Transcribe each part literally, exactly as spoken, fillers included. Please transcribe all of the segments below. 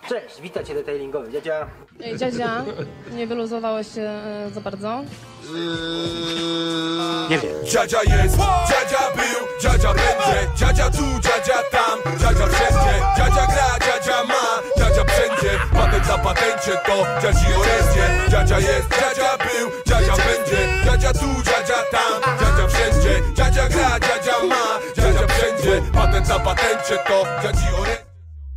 Cześć, witajcie detailingowy, dziadzia. Ej, dziadzia, nie wyluzowałeś się e, za bardzo? Nie wiem. Dziadzia jest, dziadzia był, dziadzia będzie, dziadzia tu, dziadzia tam, dziadzia wszędzie, dziadzia gra, dziadzia ma, dziadzia wszędzie, patent na patencie to dziadzi orędzie. Dziadzia jest, dziadzia był, dziadzia będzie, dziadzia tu, dziadzia tam, dziadzia wszędzie, dziadzia gra, dziadzia ma, dziadzia wszędzie, patent na patencie to dziadzi orędzie.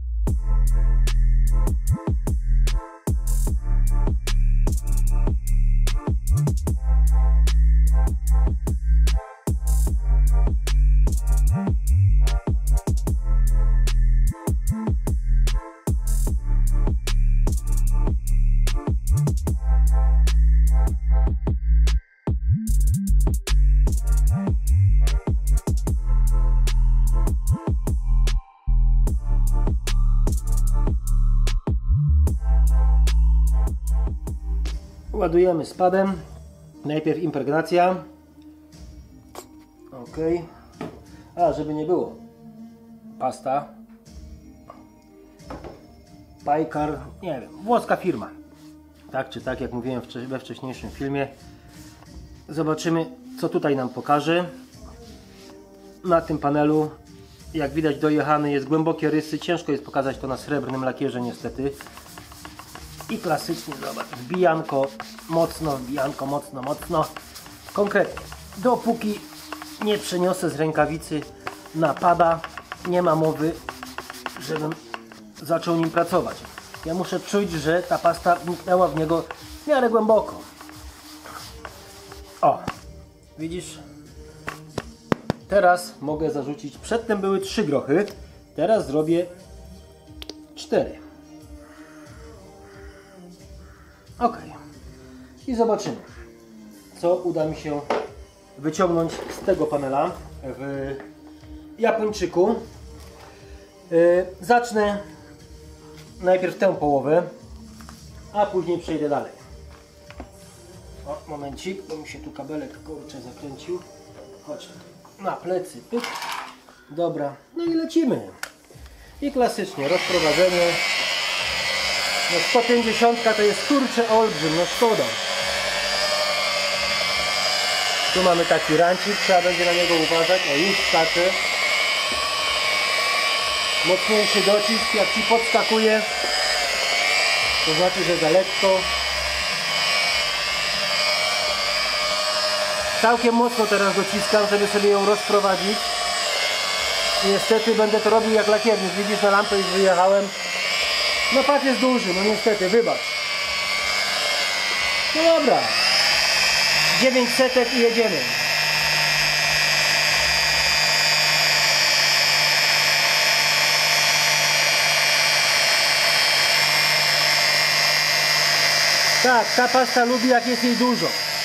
Ładujemy spadem. Najpierw impregnacja. Ok. A, żeby nie było. Pasta. Pajkar. Nie wiem. Włoska firma. Tak czy tak, jak mówiłem we wcześniejszym filmie. Zobaczymy, co tutaj nam pokaże. Na tym panelu, jak widać, dojechany jest głębokie rysy. Ciężko jest pokazać to na srebrnym lakierze niestety. I klasycznie, zobacz, wbijanko, mocno, wbijanko, mocno, mocno. Konkretnie, dopóki nie przeniosę z rękawicy na pada, nie ma mowy, żebym zaczął nim pracować. Ja muszę czuć, że ta pasta wniknęła w niego w miarę głęboko. O, widzisz? Teraz mogę zarzucić, przedtem były trzy grochy, teraz zrobię cztery. Ok. I zobaczymy, co uda mi się wyciągnąć z tego panela w Japończyku. Yy, zacznę najpierw tę połowę, a później przejdę dalej. O, momencik, bo mi się tu kabelek kurczę zakręcił. Chodź na plecy, pyk. Dobra, no i lecimy. I klasycznie rozprowadzenie. No sto pięćdziesiąt to jest kurczę olbrzym, no szkoda. Tu mamy taki rancik, trzeba będzie na niego uważać. O, już skacze. Mocniejszy docisk, jak ci podskakuje, to znaczy, że za lekko. Całkiem mocno teraz dociskam, żeby sobie ją rozprowadzić. Niestety będę to robił jak lakiernik. Widzisz, na lampę już wyjechałem. No pat jest duży, no niestety, wybacz. No dobra. dziewięć setek i jedziemy. Tak, ta pasta lubi, jak jest jej dużo.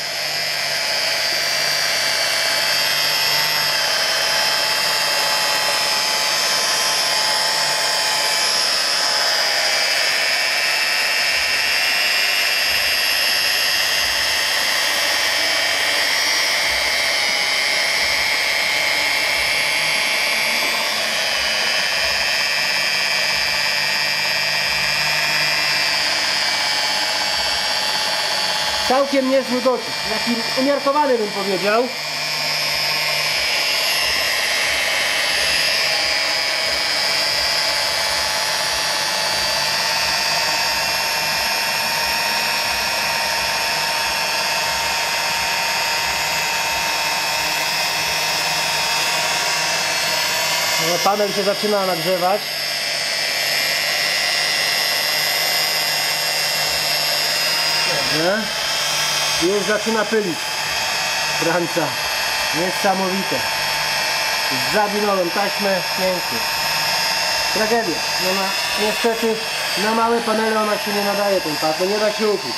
Całkiem niezły docisk, taki umiarkowany bym powiedział. No, panel się zaczyna nagrzewać. Dobrze. Już zaczyna pylić. Branca. Niesamowite. Zawinąłem taśmę. Pięknie. Tragedia. No na, niestety na małe panele ona się nie nadaje, ten pad. No nie da się ukryć.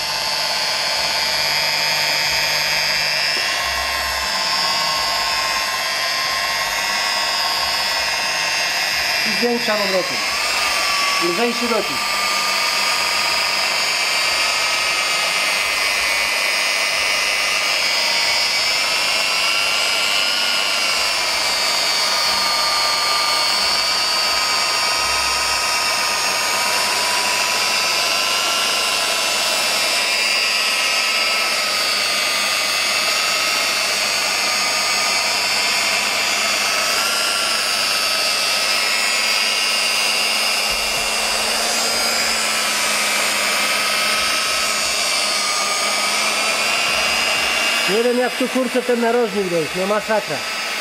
I zwiększam obroty. Lżejszy docisk. Nie wiem jak tu kurczę ten narożnik dojść, no masakra.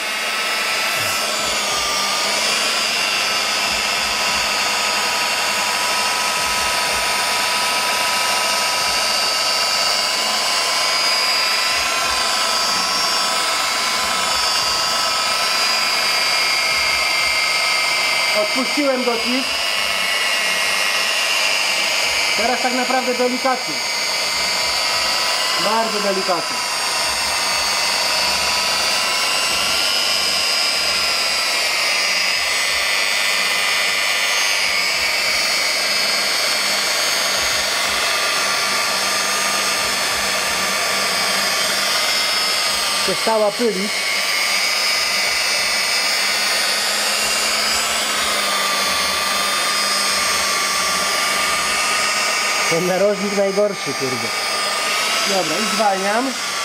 Odpuściłem docisk. Teraz tak naprawdę delikatnie. Bardzo delikatnie. Przestała pylić. Ten narożnik najgorszy, kurde. Dobra, i zwalniam.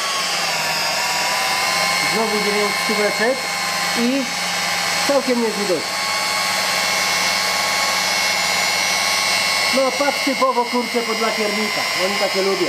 Znowu dziewięć stóweczek i całkiem niezły docisk. No, patrz typowo, kurczę, pod lakiernika. Oni takie lubią.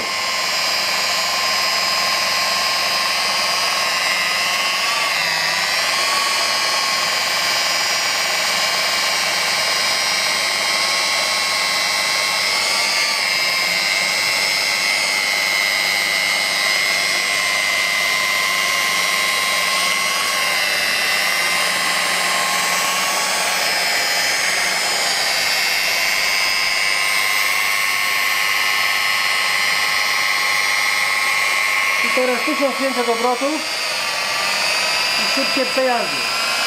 Teraz tysiąc pięćset obrotów i szybkie przejazdy.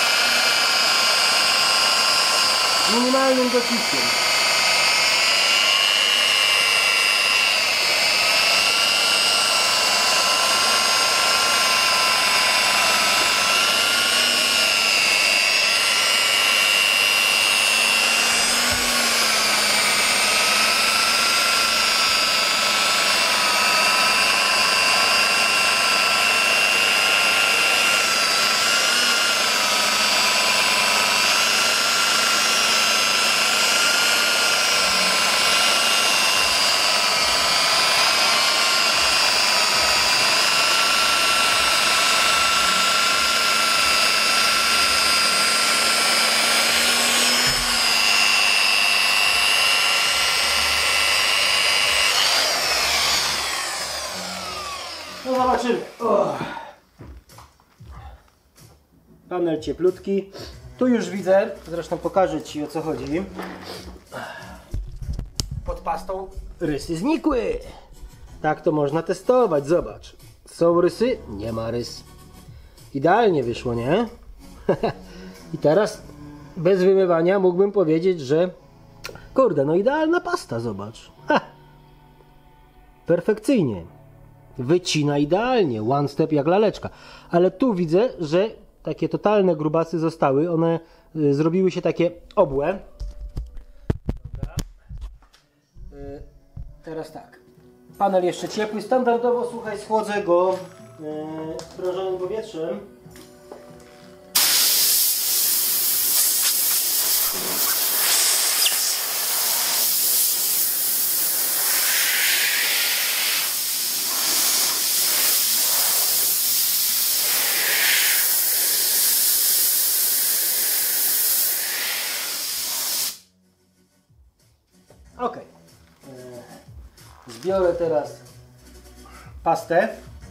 Minimalnym dociskiem. No zobaczymy. Oh. Panel cieplutki. Tu już widzę, zresztą pokażę Ci o co chodzi. Pod pastą rysy znikły. Tak to można testować, zobacz. Są rysy? Nie ma rys. Idealnie wyszło, nie? I teraz bez wymywania mógłbym powiedzieć, że kurde, no idealna pasta, zobacz. Ha. Perfekcyjnie. Wycina idealnie, one step jak laleczka. Ale tu widzę, że takie totalne grubasy zostały. One y, zrobiły się takie obłe. Dobra. Y, teraz tak. Panel jeszcze ciepły. Standardowo, słuchaj, schłodzę go y, sprężonym powietrzem. Ok. Zbiorę teraz pastę.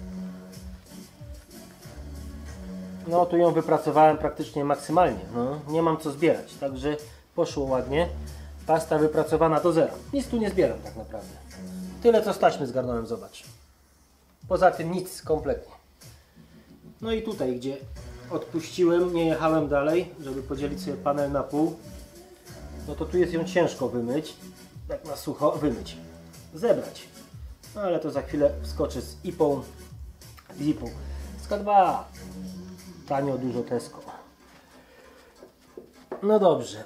No tu ją wypracowałem praktycznie maksymalnie. No, nie mam co zbierać, także poszło ładnie. Pasta wypracowana do zera. Nic tu nie zbieram tak naprawdę. Tyle co z taśmy zgarnąłem, zobacz. Poza tym nic kompletnie. No i tutaj, gdzie odpuściłem, nie jechałem dalej, żeby podzielić sobie panel na pół. No to tu jest ją ciężko wymyć. Tak na sucho wymyć, zebrać. No ale to za chwilę wskoczę z ipą, z ipą. Z K dwa. Tanio, dużo Tesco. No dobrze.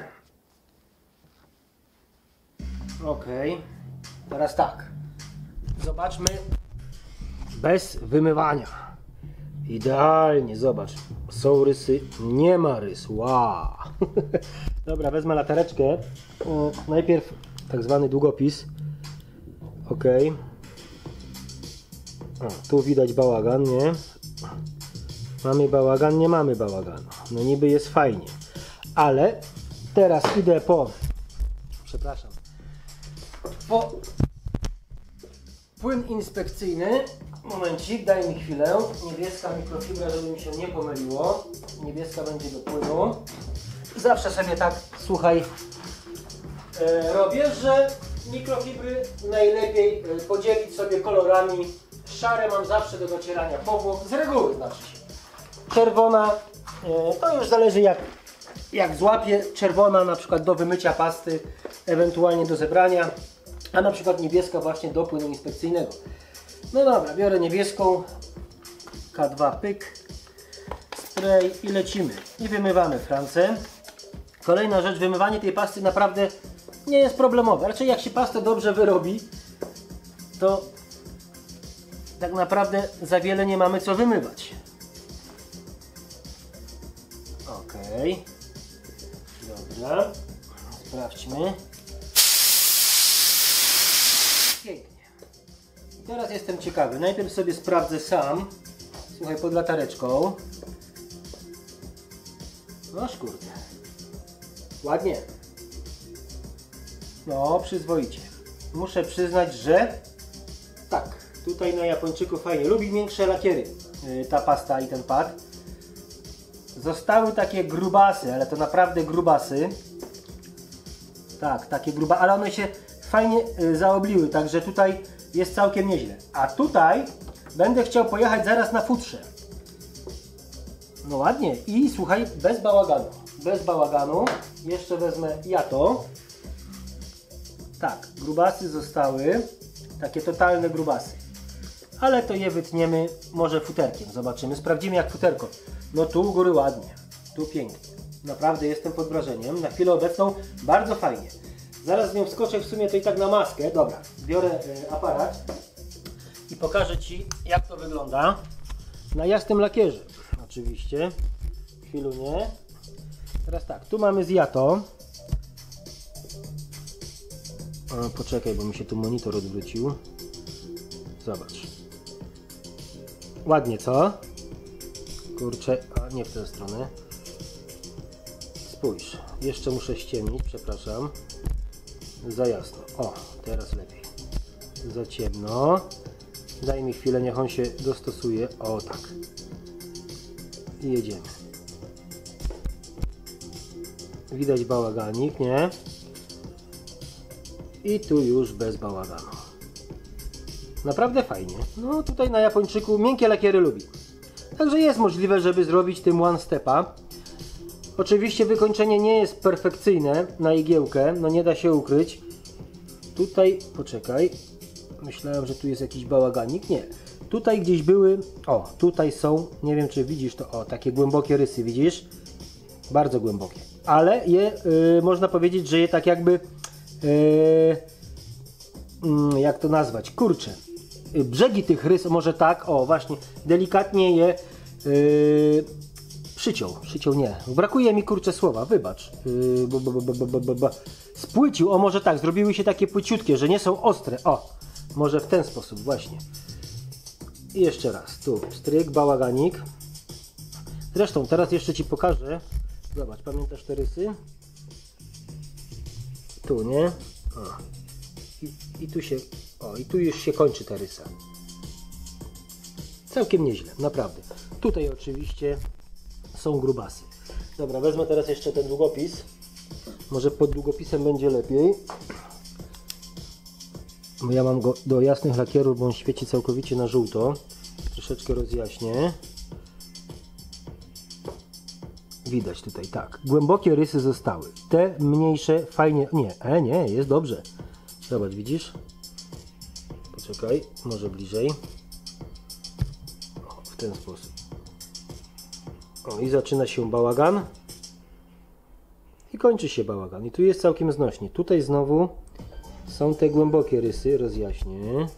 Ok. Teraz tak. Zobaczmy bez wymywania. Idealnie, zobacz. Są rysy, nie ma rys. Wow. Dobra, wezmę latareczkę. Najpierw tak zwany długopis. Ok. O, tu widać bałagan, nie? Mamy bałagan, nie mamy bałaganu. No niby jest fajnie. Ale teraz idę po... Przepraszam. Po płyn inspekcyjny. Momencik, daj mi chwilę. Niebieska mikrofibra, żeby mi się nie pomyliło. Niebieska będzie do płynu. Zawsze sobie tak, słuchaj, e, robię, że mikrofibry najlepiej e, podzielić sobie kolorami. Szare mam zawsze do docierania powłok, z reguły znaczy się. Czerwona, e, to już zależy jak, jak złapie. Czerwona na przykład do wymycia pasty, ewentualnie do zebrania, a na przykład niebieska właśnie do płynu inspekcyjnego. No dobra, biorę niebieską, K dwa pyk, spray i lecimy. I wymywamy francę. Kolejna rzecz, wymywanie tej pasty naprawdę nie jest problemowe. Raczej jak się pastę dobrze wyrobi, to tak naprawdę za wiele nie mamy co wymywać. Ok. Dobra. Sprawdźmy. Pięknie. I teraz jestem ciekawy. Najpierw sobie sprawdzę sam. Słuchaj, pod latareczką. No kurde. Ładnie. No, przyzwoicie. Muszę przyznać, że tak, tutaj na Japończyku fajnie. Lubi większe lakiery yy, ta pasta i ten pad. Zostały takie grubasy, ale to naprawdę grubasy. Tak, takie gruba, ale one się fajnie yy, zaobliły, także tutaj jest całkiem nieźle. A tutaj będę chciał pojechać zaraz na futrze. No ładnie. I słuchaj, bez bałaganu. Bez bałaganu. Jeszcze wezmę ja to. Tak, grubasy zostały. Takie totalne grubasy. Ale to je wytniemy może futerkiem. Zobaczymy. Sprawdzimy jak futerko. No tu u góry ładnie. Tu pięknie. Naprawdę jestem pod wrażeniem. Na chwilę obecną bardzo fajnie. Zaraz z nią wskoczę w sumie to i tak na maskę. Dobra, biorę y, aparat i pokażę Ci jak to wygląda. Na jasnym lakierze. Oczywiście. Chwilu nie. Teraz tak, tu mamy zjato. O, poczekaj, bo mi się tu monitor odwrócił. Zobacz. Ładnie, co? Kurczę, a nie w tę stronę. Spójrz, jeszcze muszę ściemnić, przepraszam. Za jasno. O, teraz lepiej. Za ciemno. Daj mi chwilę, niech on się dostosuje. O, tak. I jedziemy. Widać bałaganik, nie? I tu już bez bałaganu. Naprawdę fajnie. No tutaj na Japończyku miękkie lakiery lubi. Także jest możliwe, żeby zrobić tym one stepa. Oczywiście wykończenie nie jest perfekcyjne na igiełkę, no nie da się ukryć. Tutaj, poczekaj, myślałem, że tu jest jakiś bałaganik. Nie. Tutaj gdzieś były, o, tutaj są, nie wiem czy widzisz to, o, takie głębokie rysy, widzisz? Bardzo głębokie. Ale je, y, można powiedzieć, że je tak jakby, y, y, jak to nazwać, kurczę. Y, brzegi tych rys, może tak, o właśnie, delikatnie je y, przyciął, przyciął nie. Brakuje mi kurczę słowa, wybacz. Yy, b, b, b, b, b, b. Spłycił, o może tak, zrobiły się takie płyciutkie, że nie są ostre. O, może w ten sposób właśnie. I jeszcze raz, tu stryk, bałaganik. Zresztą teraz jeszcze Ci pokażę. Zobacz, pamiętasz te rysy? Tu, nie? O. I, I tu się, o, i tu już się kończy ta rysa. Całkiem nieźle, naprawdę. Tutaj oczywiście są grubasy. Dobra, wezmę teraz jeszcze ten długopis. Może pod długopisem będzie lepiej. Bo ja mam go do jasnych lakierów, bo on świeci całkowicie na żółto. Troszeczkę rozjaśnię. Widać tutaj, tak. Głębokie rysy zostały. Te mniejsze fajnie... Nie, e, nie, jest dobrze. Zobacz, widzisz? Poczekaj, może bliżej. O, w ten sposób. O, i zaczyna się bałagan. I kończy się bałagan. I tu jest całkiem znośnie. Tutaj znowu są te głębokie rysy. Rozjaśnię.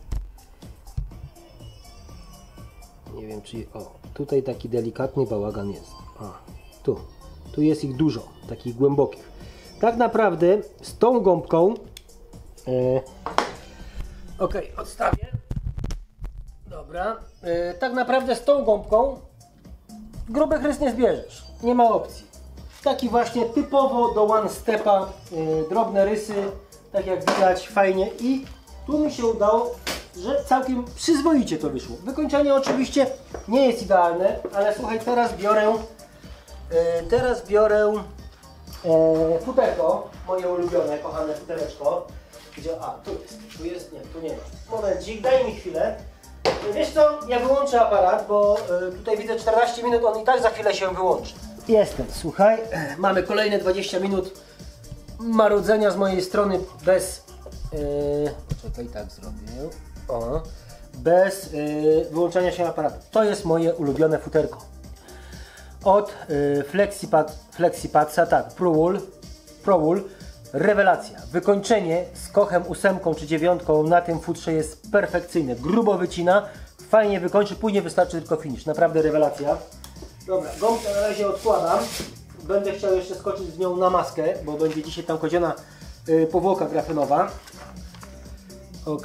Nie wiem czy... O, tutaj taki delikatny bałagan jest. O, tu. Tu jest ich dużo. Takich głębokich. Tak naprawdę z tą gąbką... E, ok, odstawię. Dobra. Dobra, yy, tak naprawdę z tą gąbką grubych rys nie zbierzesz, nie ma opcji. Taki właśnie typowo do one stepa, yy, drobne rysy, tak jak widać, fajnie i tu mi się udało, że całkiem przyzwoicie to wyszło. Wykończenie oczywiście nie jest idealne, ale słuchaj, teraz biorę, yy, teraz biorę yy, futerko, moje ulubione, kochane futereczko. Gdzie, a, tu jest, tu jest, nie, tu nie ma. Momencik, daj mi chwilę. Wiesz co, ja wyłączę aparat, bo y, tutaj widzę czternaście minut, on i tak za chwilę się wyłączy. Jestem, słuchaj, mamy kolejne dwadzieścia minut marudzenia z mojej strony bez... Yy, czekaj, tak zrobię. O, bez yy, wyłączania się aparatu. To jest moje ulubione futerko. Od yy, Flexipad, Flexipadsa, tak, ProWool, ProWool. Rewelacja. Wykończenie z kochem ósemką czy dziewiątką na tym futrze jest perfekcyjne. Grubo wycina, fajnie wykończy, później wystarczy tylko finish. Naprawdę rewelacja. Dobra, gąbkę na razie odkładam. Będę chciał jeszcze skoczyć z nią na maskę, bo będzie dzisiaj tam kodziona yy, powłoka grafenowa. Ok.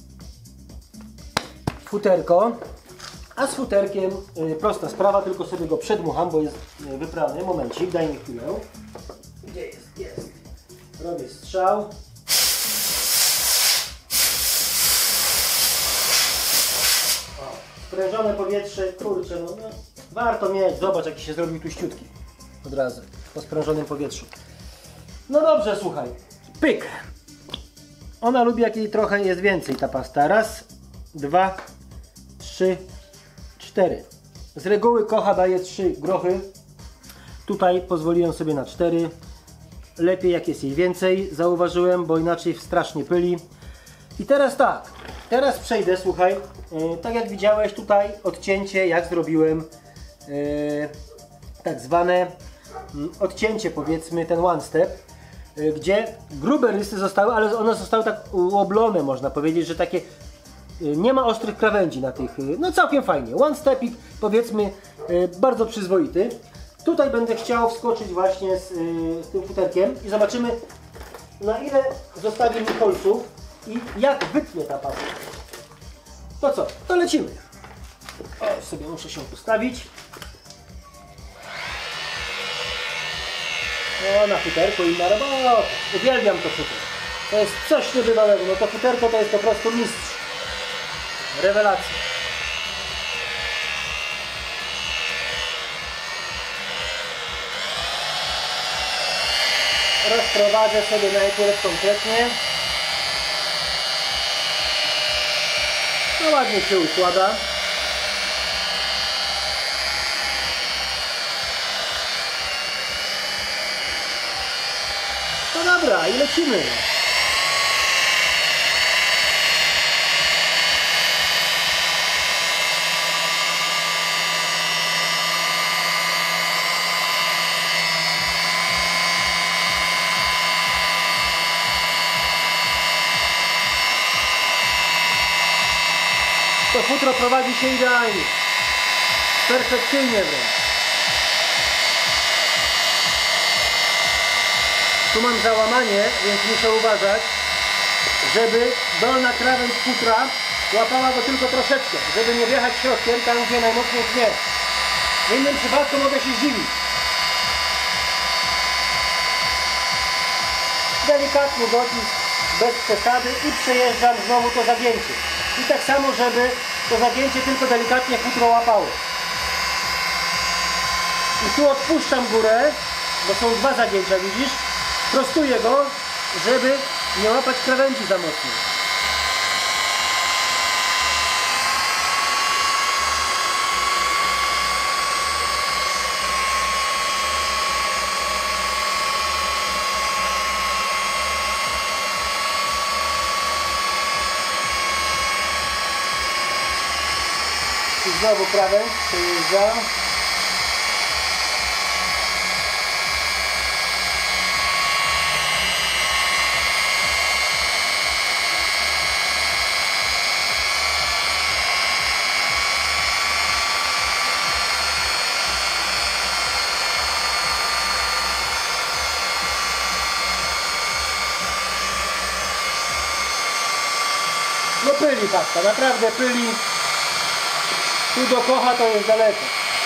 Futerko. A z futerkiem yy, prosta sprawa, tylko sobie go przedmucham, bo jest yy, wyprany. Momencik, daj mi chwilę. Gdzie jest? Jest. Robię strzał. O, sprężone powietrze, kurczę, no, no warto mieć. Zobacz, jaki się zrobił tuściutki. Od razu, po sprężonym powietrzu. No dobrze, słuchaj. Pyk. Ona lubi, jak jej trochę jest więcej, ta pasta. Raz, dwa, trzy, cztery. Z reguły kocha daje trzy grochy. Tutaj pozwoliłem sobie na cztery. Lepiej jak jest jej więcej, zauważyłem, bo inaczej strasznie pyli. I teraz tak, teraz przejdę, słuchaj, yy, tak jak widziałeś tutaj odcięcie, jak zrobiłem yy, tak zwane yy, odcięcie, powiedzmy, ten one step, yy, gdzie grube rysy zostały, ale one zostały tak uoblone, można powiedzieć, że takie yy, nie ma ostrych krawędzi na tych, yy, no całkiem fajnie, one stepik, powiedzmy, yy, bardzo przyzwoity. Tutaj będę chciał wskoczyć właśnie z, yy, z tym futerkiem i zobaczymy, na ile zostawi mi kolców i jak wytnie ta pasta. To co? To lecimy. O, sobie muszę się ustawić. O, na futerku i na robotę. Uwielbiam to futro. To jest coś niebywałego. No to futerko to jest po prostu mistrz. Rewelacja. Rozprowadzę sobie najpierw kompletnie. No ładnie się układa. No dobra, i lecimy. To futro prowadzi się idealnie. Perfekcyjnie wręcz. Tu mam załamanie, więc muszę uważać, żeby dolna krawędź futra łapała go tylko troszeczkę, żeby nie wjechać środkiem tam, gdzie najmocniej tnie. W innym przypadku mogę się zdziwić. Delikatny docisk, bez przesady i przejeżdżam znowu to zagięcie. I tak samo, żeby to zagięcie tylko delikatnie futro łapało. I tu odpuszczam górę, bo są dwa zagięcia, widzisz? Prostuję go, żeby nie łapać krawędzi za mocno. I znowu krawędź przejeżdżam. No pyli pasta, naprawdę pyli. Tu do kocha to jest daleko.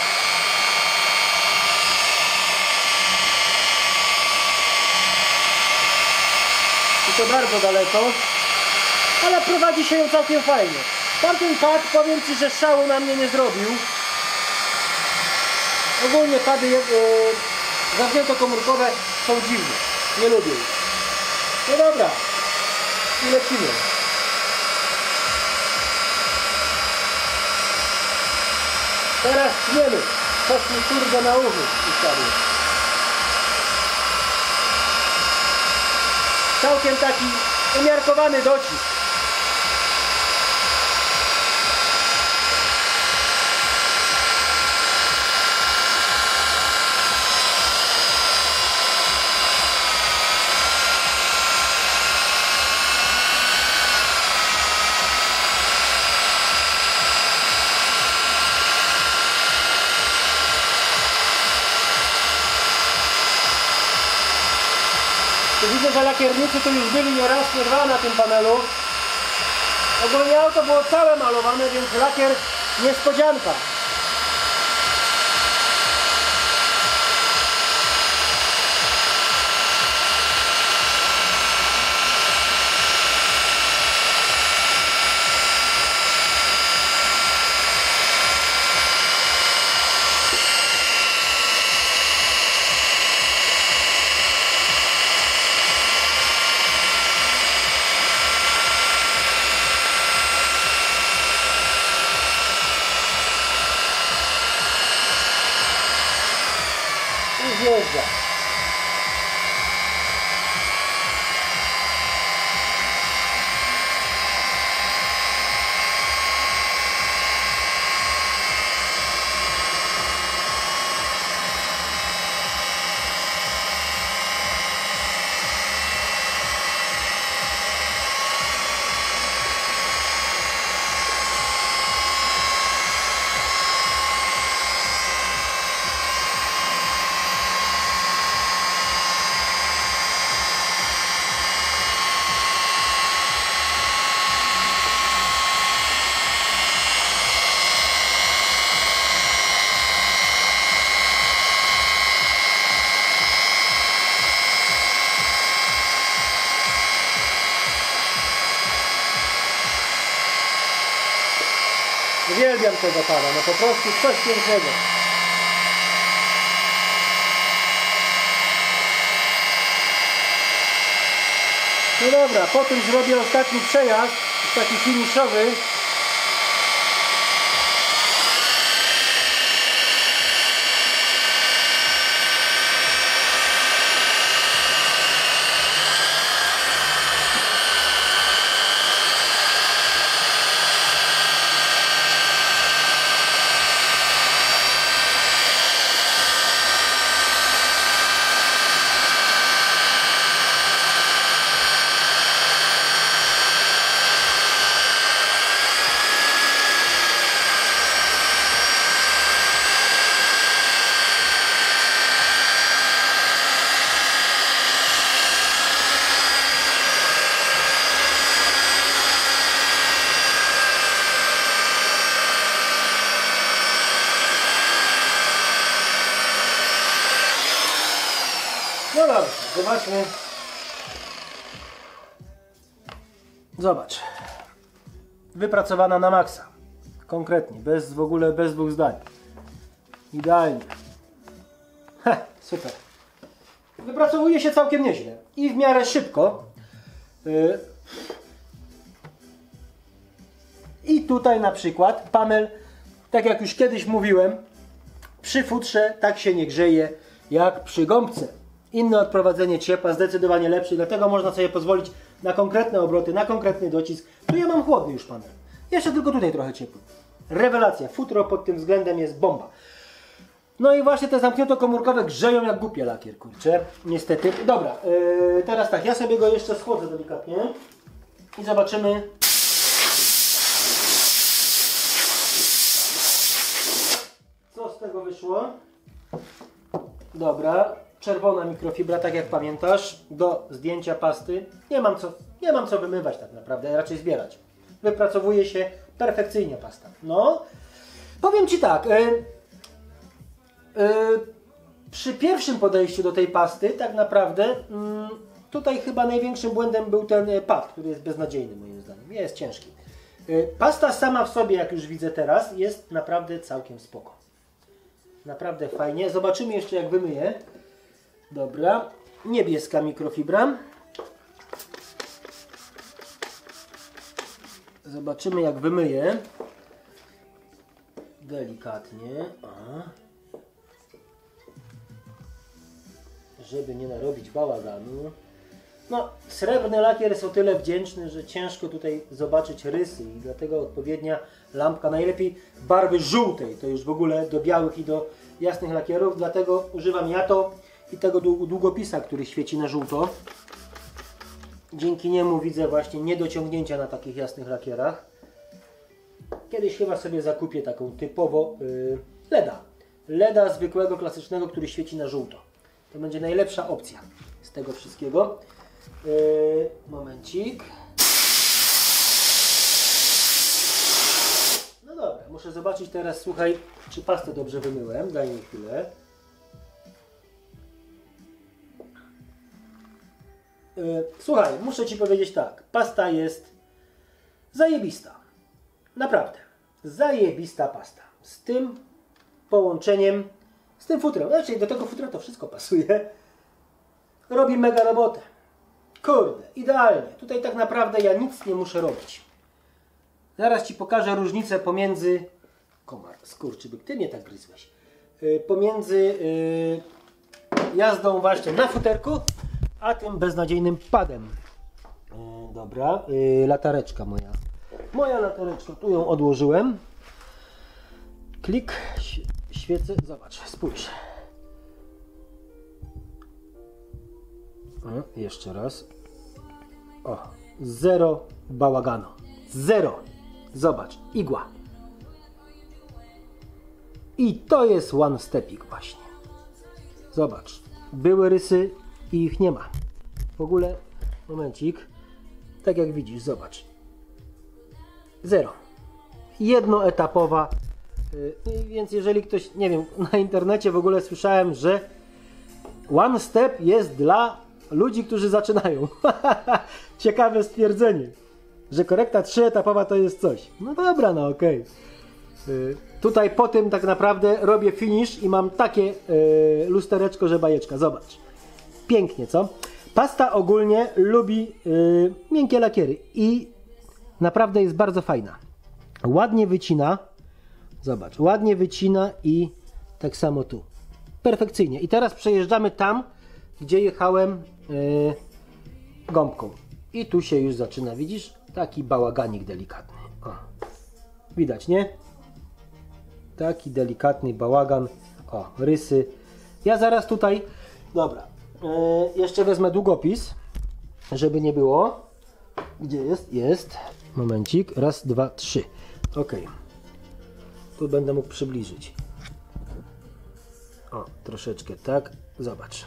I to bardzo daleko. Ale prowadzi się ją całkiem fajnie. Tamten pad, powiem Ci, że szału na mnie nie zrobił. Ogólnie pady yy, zamkniętokomórkowe są dziwne. Nie lubię ich. No dobra. I lecimy. Teraz tniemy. Coś mi kurde na uchu ustawił. Całkiem taki umiarkowany docisk. Widzę, że lakiernicy tu już byli nie raz, nie dwa na tym panelu. Ogólnie auto było całe malowane, więc lakier niespodzianka. I zjeżdża. Uwielbiam tego pana, no po prostu coś pięknego. No dobra, potem zrobię ostatni przejazd, taki finiszowy. No dobrze, zobaczmy. Zobacz. Wypracowana na maksa. Konkretnie, bez w ogóle, bez dwóch zdań. Idealnie. Heh, super. Wypracowuje się całkiem nieźle. I w miarę szybko. Yy. I tutaj na przykład panel, tak jak już kiedyś mówiłem, przy futrze tak się nie grzeje jak przy gąbce. Inne odprowadzenie ciepła, zdecydowanie lepsze, dlatego można sobie pozwolić na konkretne obroty, na konkretny docisk. Tu ja mam chłodny już panel. Jeszcze tylko tutaj trochę ciepły. Rewelacja. Futro pod tym względem jest bomba. No i właśnie te zamkniętokomórkowe grzeją jak głupie lakier, kurczę. Niestety. Dobra, yy, teraz tak, ja sobie go jeszcze schłodzę delikatnie i zobaczymy. Co z tego wyszło? Dobra, czerwona mikrofibra, tak jak pamiętasz, do zdjęcia pasty. Nie mam co, nie mam co wymywać tak naprawdę, raczej zbierać. Wypracowuje się perfekcyjnie pasta. No, Powiem Ci tak, e, e, przy pierwszym podejściu do tej pasty tak naprawdę mm, tutaj chyba największym błędem był ten pad, który jest beznadziejny moim zdaniem, jest ciężki. E, pasta sama w sobie, jak już widzę teraz, jest naprawdę całkiem spoko. Naprawdę fajnie. Zobaczymy jeszcze, jak wymyję. Dobra, niebieska mikrofibra. Zobaczymy, jak wymyję. Delikatnie. A. Żeby nie narobić bałaganu. No, srebrny lakier jest o tyle wdzięczny, że ciężko tutaj zobaczyć rysy i dlatego odpowiednia lampka, najlepiej barwy żółtej, to już w ogóle do białych i do jasnych lakierów, dlatego używam ja to i tego długopisa, który świeci na żółto. Dzięki niemu widzę właśnie niedociągnięcia na takich jasnych lakierach. Kiedyś chyba sobie zakupię taką typowo yy, LEDa. LEDa zwykłego, klasycznego, który świeci na żółto. To będzie najlepsza opcja z tego wszystkiego. Yy, momencik. No dobra, muszę zobaczyć teraz, słuchaj, czy pastę dobrze wymyłem. Daj mi chwilę. Yy, słuchaj, muszę Ci powiedzieć tak. Pasta jest zajebista. Naprawdę. Zajebista pasta. Z tym połączeniem, z tym futrem. Znaczy, do tego futra to wszystko pasuje. Robi mega robotę. Kurde, idealnie. Tutaj tak naprawdę ja nic nie muszę robić. Zaraz Ci pokażę różnicę pomiędzy... Komar, skurczybyk, Ty mnie tak gryzłeś. Yy, pomiędzy yy, jazdą właśnie na futerku, a tym beznadziejnym padem. Yy, dobra, yy, latareczka moja. Moja latareczka, tu ją odłożyłem. Klik, świecę, zobacz, spójrz. O, jeszcze raz. O, zero bałaganu. Zero. Zobacz, igła. I to jest one stepik właśnie. Zobacz, były rysy i ich nie ma. W ogóle, momencik, tak jak widzisz, zobacz. Zero. Jednoetapowa. Yy, więc jeżeli ktoś, nie wiem, na internecie w ogóle słyszałem, że one step jest dla ludzi, którzy zaczynają. Ciekawe stwierdzenie, że korekta trzyetapowa to jest coś. No dobra, no okej. Okay. Yy, tutaj po tym tak naprawdę robię finish i mam takie yy, lustereczko, że bajeczka. Zobacz. Pięknie, co? Pasta ogólnie lubi yy, miękkie lakiery i naprawdę jest bardzo fajna. Ładnie wycina. Zobacz, ładnie wycina i tak samo tu. Perfekcyjnie. I teraz przejeżdżamy tam, gdzie jechałem yy, gąbką. I tu się już zaczyna, widzisz? Taki bałaganik delikatny. O. Widać, nie? Taki delikatny bałagan. O, rysy. Ja zaraz tutaj... Dobra. Yy, jeszcze wezmę długopis, żeby nie było. Gdzie jest? Jest. Momencik. Raz, dwa, trzy. Ok. Tu będę mógł przybliżyć. O, troszeczkę tak. Zobacz.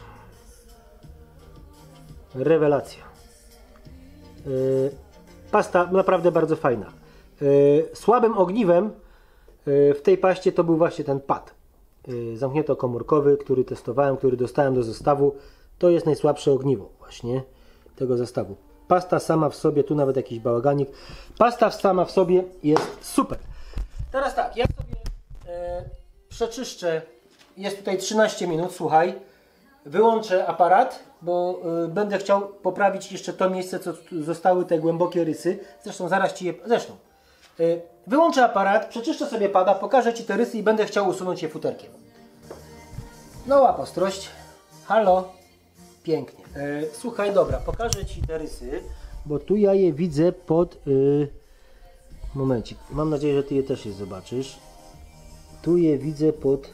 Rewelacja. Yy, pasta naprawdę bardzo fajna. Yy, słabym ogniwem yy, w tej paście to był właśnie ten pad. Yy, zamkniętokomórkowy, który testowałem, który dostałem do zestawu. To jest najsłabsze ogniwo właśnie tego zestawu. Pasta sama w sobie, tu nawet jakiś bałaganik. Pasta sama w sobie jest super. Teraz tak, ja sobie e, przeczyszczę. Jest tutaj trzynaście minut, słuchaj. Wyłączę aparat, bo e, będę chciał poprawić jeszcze to miejsce, co zostały te głębokie rysy. Zresztą zaraz Ci je... Zresztą. E, wyłączę aparat, przeczyszczę sobie pada, pokażę Ci te rysy i będę chciał usunąć je futerkiem. No łap ostrość. Halo. Pięknie. E, słuchaj, dobra, pokażę Ci te rysy, bo tu ja je widzę pod... E, momencik, mam nadzieję, że Ty je też je zobaczysz. Tu je widzę pod...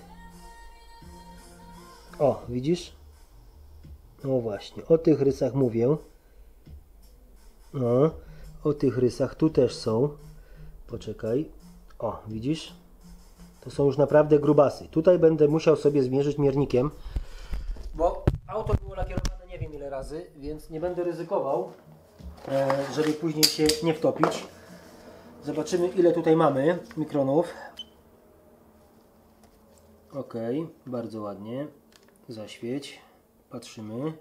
O, widzisz? No właśnie, o tych rysach mówię. No, o tych rysach tu też są. Poczekaj. O, widzisz? To są już naprawdę grubasy. Tutaj będę musiał sobie zmierzyć miernikiem, bo auto było lakierowane nie wiem ile razy, więc nie będę ryzykował, żeby później się nie wtopić. Zobaczymy, ile tutaj mamy mikronów. Ok, bardzo ładnie. Zaświeć. Patrzymy.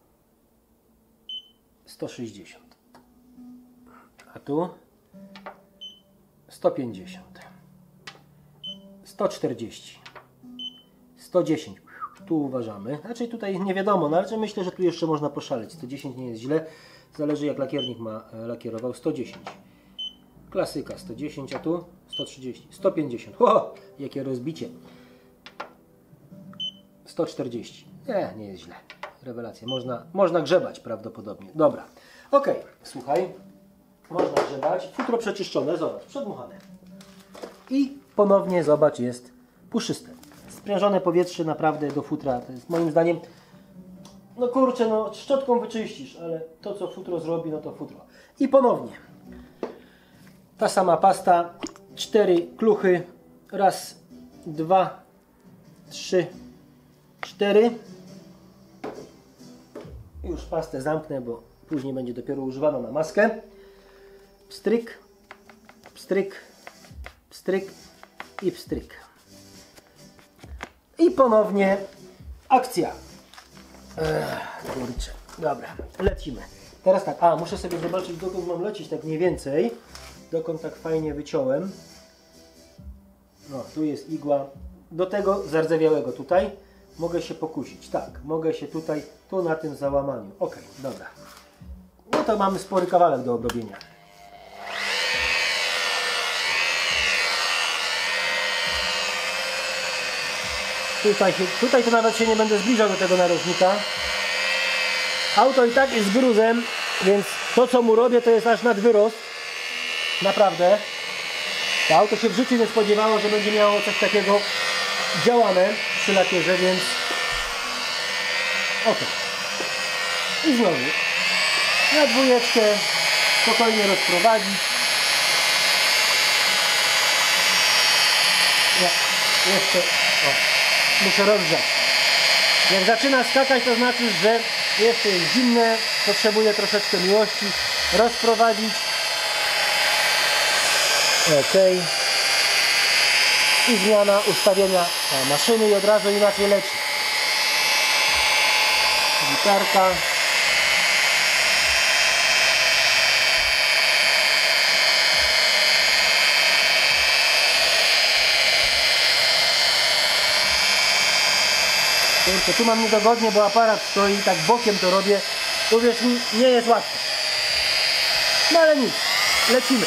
sto sześćdziesiąt. A tu? sto pięćdziesiąt. sto czterdzieści. sto dziesięć. Tu uważamy. Znaczy tutaj nie wiadomo, no ale myślę, że tu jeszcze można poszaleć. sto dziesięć nie jest źle. Zależy jak lakiernik ma lakierował. sto dziesięć. Klasyka sto dziesięć, a tu sto trzydzieści. sto pięćdziesiąt. O, jakie rozbicie. sto czterdzieści. Nie, nie jest źle. Rewelacja. Można, można grzebać prawdopodobnie. Dobra. Ok, słuchaj. Można grzebać. Futro przeczyszczone, zobacz, przedmuchane. I ponownie, zobacz, jest puszyste. Sprężone powietrze naprawdę do futra. To jest moim zdaniem, no kurczę, no szczotką wyczyścisz, ale to co futro zrobi, no to futro. I ponownie. Ta sama pasta. Cztery kluchy. Raz, dwa, trzy, cztery. Już pastę zamknę, bo później będzie dopiero używana na maskę. Pstryk, pstryk, pstryk i pstryk. I ponownie akcja. Ech, kurczę. Dobra, lecimy. Teraz tak, a muszę sobie zobaczyć, dokąd mam lecieć tak mniej więcej. Dokąd tak fajnie wyciąłem. No, tu jest igła. Do tego zardzewiałego tutaj mogę się pokusić. Tak, mogę się tutaj, tu na tym załamaniu. Ok, dobra. No to mamy spory kawałek do obrobienia. Tutaj, się, tutaj to nawet się nie będę zbliżał do tego narożnika. Auto i tak jest z gruzem, więc to co mu robię to jest aż nad wyrost. Naprawdę. To auto się w życiu nie spodziewało, że będzie miało coś takiego działane przy lakierze, więc ok. I znowu na dwójeczkę spokojnie rozprowadzić. Ja, jeszcze o, muszę rozgrzać. Jak zaczyna skakać, to znaczy, że jeszcze jest zimne, potrzebuje troszeczkę miłości. Rozprowadzić. Ok. I zmiana ustawienia maszyny i od razu inaczej leci. Gitarka. Kurczę, tu mam niedogodnie, bo aparat stoi, tak bokiem to robię. Uwierz mi, nie jest łatwo. No ale nic, lecimy.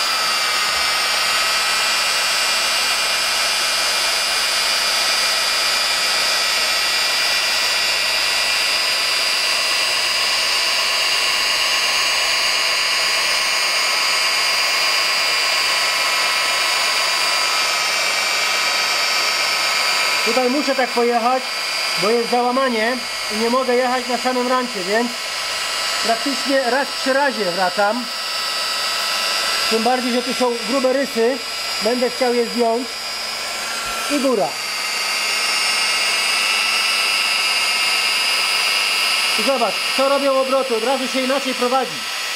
Tutaj muszę tak pojechać, bo jest załamanie i nie mogę jechać na samym rancie, więc praktycznie raz przy razie wracam. Tym bardziej, że tu są grube rysy, będę chciał je zdjąć i góra. I zobacz, co robią obroty, od razu się inaczej prowadzi.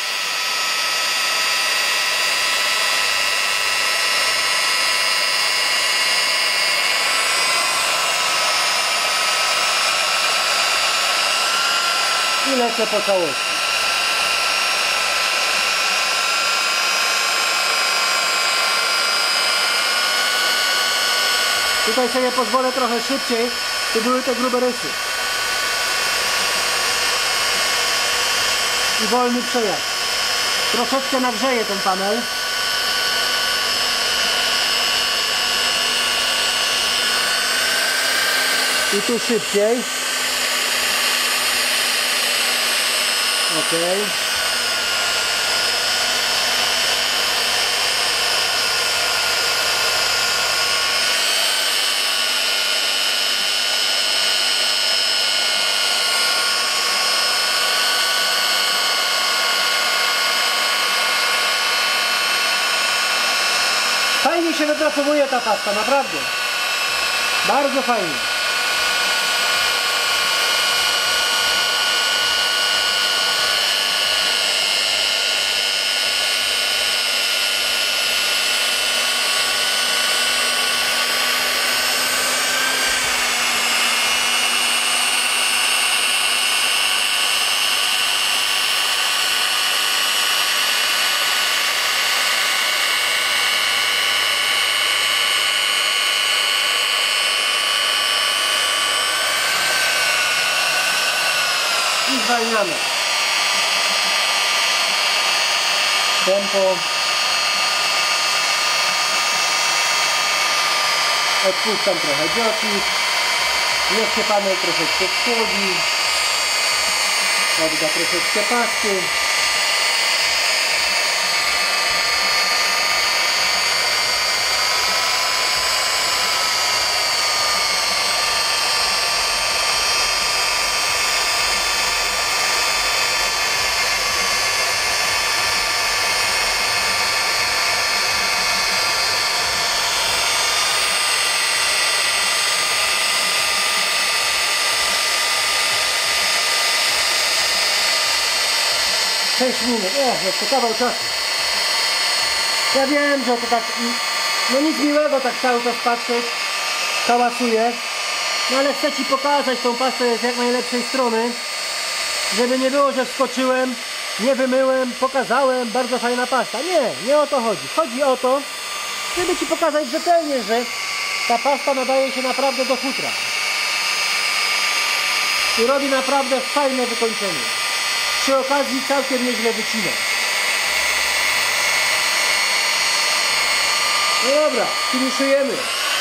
I lecę po całości. Tutaj sobie pozwolę trochę szybciej, tu były te grube rysy. I wolny przejazd. Troszeczkę nagrzeję ten panel. I tu szybciej. Ok. Fajnie się wypracowuje ta pasta, naprawdę. Bardzo fajnie. zwalniamy tempo. Odpuszczam trochę dziocik. Niech się panel troszeczkę schłodzi. Odda troszeczkę pasty. sześć minut, o, jeszcze kawał czasu. Ja wiem, że to tak, no nic miłego tak cały czas patrzeć, hałasuje, no ale chcę Ci pokazać tą pastę z jak najlepszej strony, żeby nie było, że wskoczyłem, nie wymyłem, pokazałem, bardzo fajna pasta. Nie, nie o to chodzi. Chodzi o to, żeby Ci pokazać rzetelnie, że ta pasta nadaje się naprawdę do futra. I robi naprawdę fajne wykończenie. Przy okazji całkiem nieźle wycina. No dobra, finiszujemy.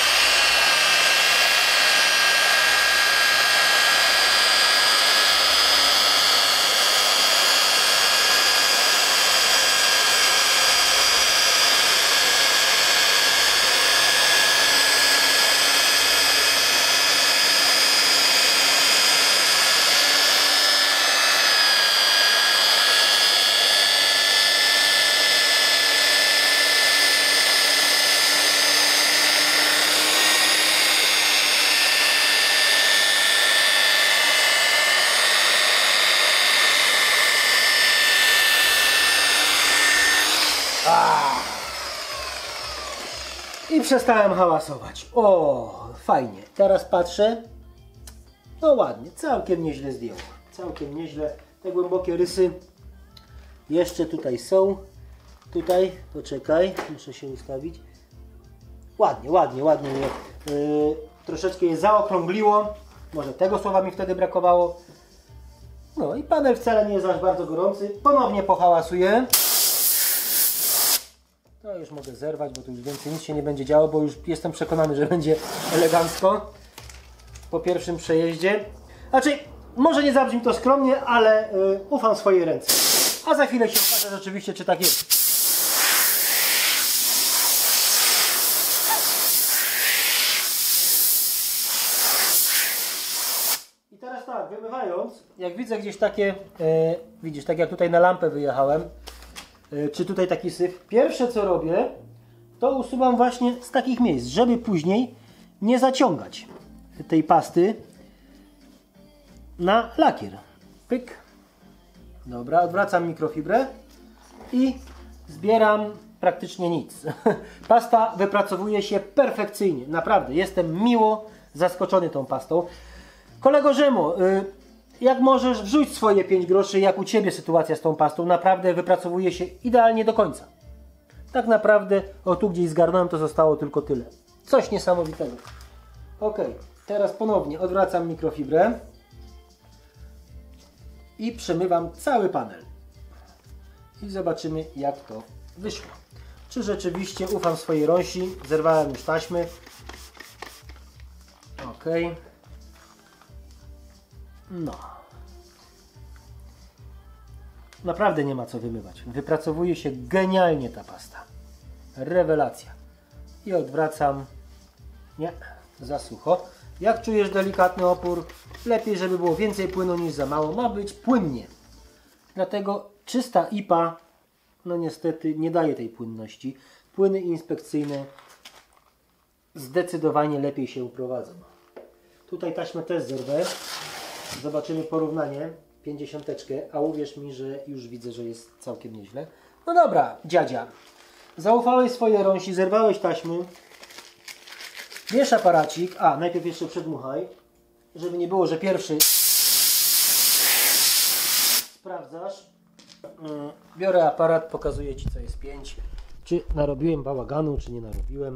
I przestałem hałasować. O, fajnie. Teraz patrzę. No ładnie, całkiem nieźle zdjęło. Całkiem nieźle. Te głębokie rysy jeszcze tutaj są. Tutaj, poczekaj, muszę się ustawić. Ładnie, ładnie, ładnie. Yy, troszeczkę je zaokrągliło. Może tego słowa mi wtedy brakowało. No i panel wcale nie jest aż bardzo gorący. Ponownie pohałasuję. To już mogę zerwać, bo tu już więcej nic się nie będzie działo, bo już jestem przekonany, że będzie elegancko po pierwszym przejeździe. Znaczy, może nie zabrzmi to skromnie, ale yy, ufam swojej ręce. A za chwilę się okaże rzeczywiście, czy tak jest. I teraz tak, wymywając, jak widzę gdzieś takie, yy, widzisz, tak jak tutaj na lampę wyjechałem, czy tutaj taki syf. Pierwsze co robię, to usuwam właśnie z takich miejsc, żeby później nie zaciągać tej pasty na lakier. Pyk. Dobra, odwracam mikrofibrę i zbieram praktycznie nic. Pasta wypracowuje się perfekcyjnie. Naprawdę, jestem miło zaskoczony tą pastą. Kolego Rzemo, y jak możesz, wrzuć swoje pięć groszy, jak u Ciebie sytuacja z tą pastą. Naprawdę wypracowuje się idealnie do końca. Tak naprawdę, o tu gdzieś zgarnąłem, to zostało tylko tyle. Coś niesamowitego. Ok, teraz ponownie odwracam mikrofibrę i przemywam cały panel. I zobaczymy, jak to wyszło. Czy rzeczywiście ufam swojej rąsi. Zerwałem już taśmy. Ok. No. Naprawdę nie ma co wymywać. Wypracowuje się genialnie ta pasta. Rewelacja. I odwracam. Nie, za sucho. Jak czujesz delikatny opór? Lepiej, żeby było więcej płynu niż za mało. Ma być płynnie. Dlatego czysta I P A, no niestety nie daje tej płynności. Płyny inspekcyjne zdecydowanie lepiej się prowadzą. Tutaj taśmę też zerwę. Zobaczymy porównanie, pięćdziesiąteczkę, a uwierz mi, że już widzę, że jest całkiem nieźle. No dobra, dziadzia, zaufałeś swojej rąsi, zerwałeś taśmy, bierz aparacik, a najpierw jeszcze przedmuchaj, żeby nie było, że pierwszy sprawdzasz. Biorę aparat, pokazuję Ci, co jest pięć, czy narobiłem bałaganu, czy nie narobiłem.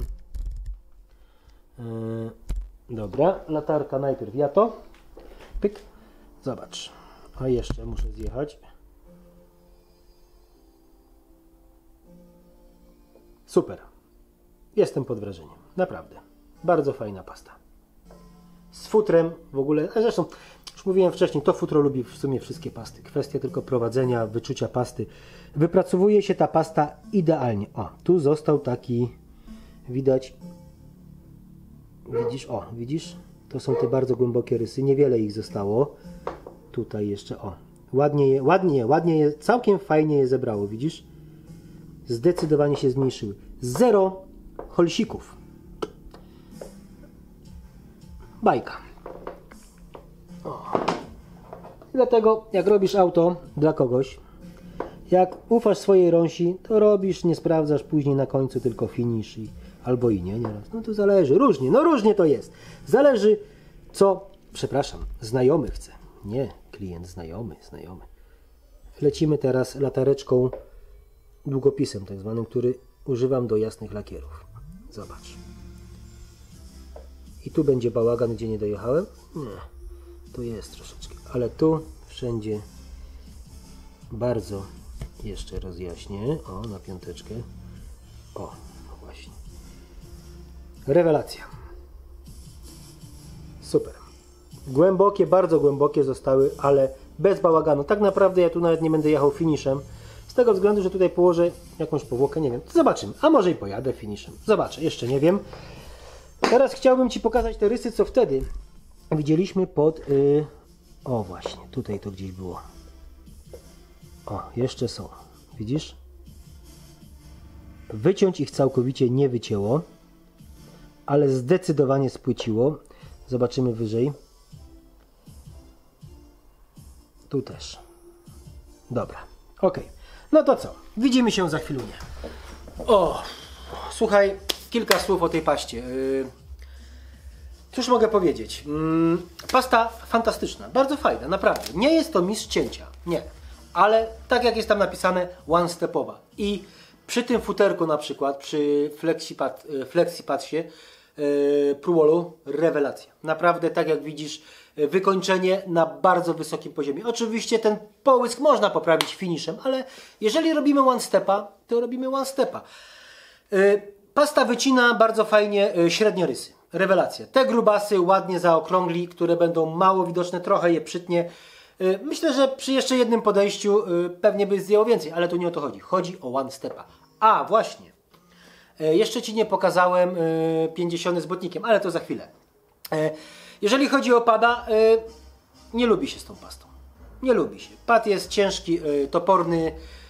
Dobra, latarka najpierw ja to. Pyk. Zobacz. A jeszcze muszę zjechać. Super. Jestem pod wrażeniem. Naprawdę. Bardzo fajna pasta. Z futrem w ogóle, a zresztą już mówiłem wcześniej, to futro lubi w sumie wszystkie pasty. Kwestia tylko prowadzenia, wyczucia pasty. Wypracowuje się ta pasta idealnie. O, tu został taki, widać, widzisz, o, widzisz? To są te bardzo głębokie rysy, niewiele ich zostało. Tutaj jeszcze, o, ładnie je, ładnie, ładnie je, całkiem fajnie je zebrało, widzisz? Zdecydowanie się zmniejszyły. Zero holsików. Bajka. O. Dlatego jak robisz auto dla kogoś, jak ufasz swojej rąsi, to robisz, nie sprawdzasz później na końcu tylko finish i, albo i nie, nieraz. No to zależy, różnie, no różnie to jest. Zależy co, przepraszam, znajomy chce. Nie, klient znajomy, znajomy. Lecimy teraz latareczką, długopisem tak zwanym, który używam do jasnych lakierów. Zobacz. I tu będzie bałagan, gdzie nie dojechałem? Nie, tu jest troszeczkę, ale tu wszędzie bardzo jeszcze rozjaśnię. O, na piąteczkę. O, no właśnie. Rewelacja. Super. Głębokie, bardzo głębokie zostały, ale bez bałaganu. Tak naprawdę ja tu nawet nie będę jechał finiszem. Z tego względu, że tutaj położę jakąś powłokę, nie wiem. Zobaczymy. A może i pojadę finiszem. Zobaczę, jeszcze nie wiem. Teraz chciałbym Ci pokazać te rysy, co wtedy widzieliśmy pod... Yy... O właśnie, tutaj to gdzieś było. O, jeszcze są. Widzisz? Wyciąć ich całkowicie nie wycięło, ale zdecydowanie spłyciło. Zobaczymy wyżej. Tu też. Dobra, ok. No to co? Widzimy się za chwilę. O, słuchaj, kilka słów o tej paście. Yy... Cóż mogę powiedzieć? Yy, pasta fantastyczna, bardzo fajna, naprawdę. Nie jest to mistrz cięcia, nie. Ale tak jak jest tam napisane, one-stepowa. I przy tym futerku na przykład, przy FlexiPad, FlexiPadsie yy, Pruwolu, rewelacja. Naprawdę, tak jak widzisz, wykończenie na bardzo wysokim poziomie. Oczywiście ten połysk można poprawić finishem, ale jeżeli robimy one-stepa, to robimy one-stepa. Yy, pasta wycina bardzo fajnie yy, średnie rysy. Rewelacja. Te grubasy ładnie zaokrągli, które będą mało widoczne, trochę je przytnie. Myślę, że przy jeszcze jednym podejściu pewnie by zdjęło więcej, ale tu nie o to chodzi. Chodzi o one stepa. A, właśnie. Jeszcze Ci nie pokazałem pięćdziesiąt z botnikiem, ale to za chwilę. Jeżeli chodzi o pada, nie lubi się z tą pastą. Nie lubi się. Pad jest ciężki, toporny.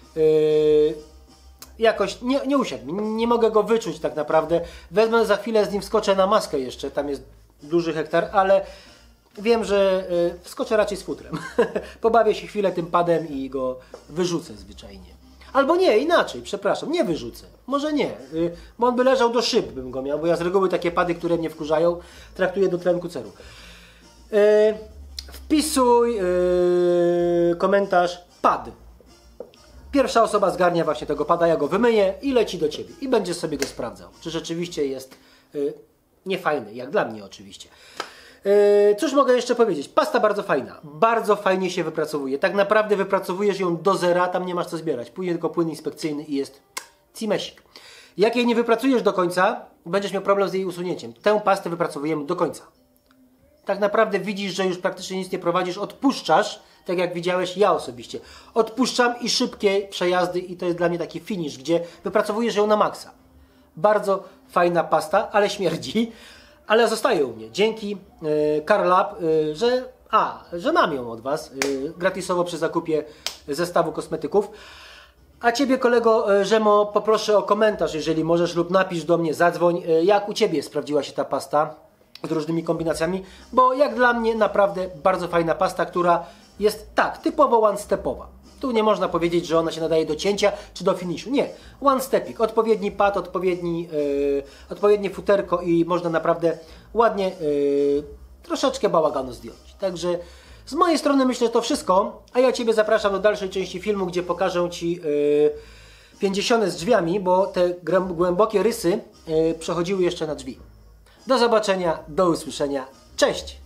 Jakoś nie, nie usiadł mi. Nie mogę go wyczuć tak naprawdę. Wezmę za chwilę z nim, wskoczę na maskę jeszcze. Tam jest duży hektar, ale wiem, że y, wskoczę raczej z futrem. Pobawię się chwilę tym padem i go wyrzucę zwyczajnie. Albo nie, inaczej, przepraszam, nie wyrzucę. Może nie, y, bo on by leżał do szyb, bym go miał, bo ja z reguły takie pady, które mnie wkurzają, traktuję do tlenku ceru. Y, wpisuj y, komentarz pad. Pierwsza osoba zgarnia właśnie tego pada, ja go wymyję i leci do Ciebie. I będziesz sobie go sprawdzał, czy rzeczywiście jest y, niefajny, jak dla mnie oczywiście. Yy, cóż mogę jeszcze powiedzieć? Pasta bardzo fajna. Bardzo fajnie się wypracowuje. Tak naprawdę wypracowujesz ją do zera, tam nie masz co zbierać. Później tylko płyn inspekcyjny i jest cimesik. Jak jej nie wypracujesz do końca, będziesz miał problem z jej usunięciem. Tę pastę wypracowujemy do końca. Tak naprawdę widzisz, że już praktycznie nic nie prowadzisz, odpuszczasz, tak jak widziałeś ja osobiście. Odpuszczam i szybkie przejazdy i to jest dla mnie taki finish, gdzie wypracowujesz ją na maksa. Bardzo fajna pasta, ale śmierdzi. Ale zostaje u mnie. Dzięki y, CarLab, y, że, a, że mam ją od Was y, gratisowo przy zakupie zestawu kosmetyków. A Ciebie, kolego y, Rzemo, poproszę o komentarz, jeżeli możesz, lub napisz do mnie, zadzwoń, y, jak u Ciebie sprawdziła się ta pasta z różnymi kombinacjami, bo jak dla mnie naprawdę bardzo fajna pasta, która jest tak, typowo one-stepowa. Tu nie można powiedzieć, że ona się nadaje do cięcia czy do finiszu. Nie. One stepik. Odpowiedni pad, odpowiedni, yy, odpowiednie futerko i można naprawdę ładnie yy, troszeczkę bałaganu zdjąć. Także z mojej strony myślę, że to wszystko. A ja Ciebie zapraszam do dalszej części filmu, gdzie pokażę Ci yy, pięćdziesiąt z drzwiami, bo te głębokie rysy yy, przechodziły jeszcze na drzwi. Do zobaczenia, do usłyszenia. Cześć!